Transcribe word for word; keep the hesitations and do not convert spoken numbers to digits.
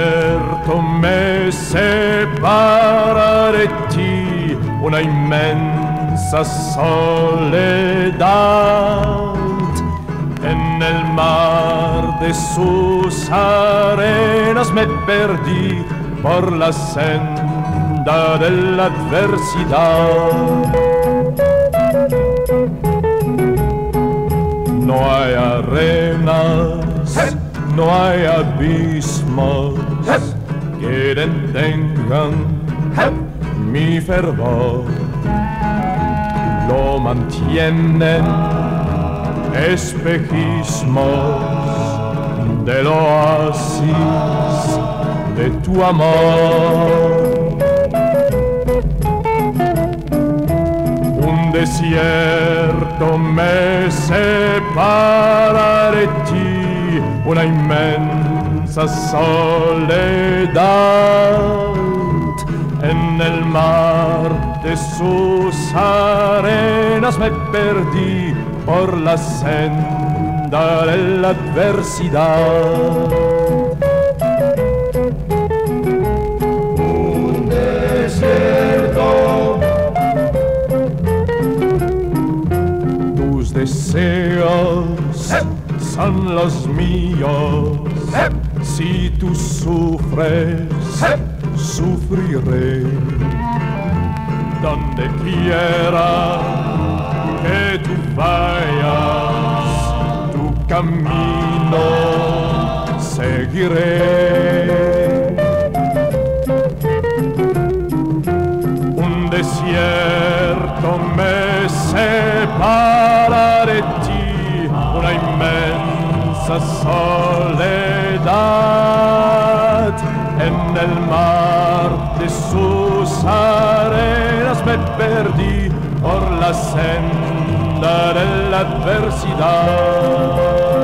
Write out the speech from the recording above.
desierto me separa de ti una inmensa soledad. En el mar de sus arenas me perdí por la senda de la adversidad. No hay arenas, no hay abismos que detengan mi fervor. Lo mantienen espejismos del oasis de tu amor. Un desierto me separa de ti, una inmensa soledad. En el mar de sus arenas me perdí por la senda de la adversidad. Un desierto, tus deseos son los míos. Si tú sufres, sufriré. Donde quiera que tú vayas, tu camino seguiré. Un desierto me separa de ti, una inmensa soledad. En el mar de sus arenas me perdí por la senda de la adversidad.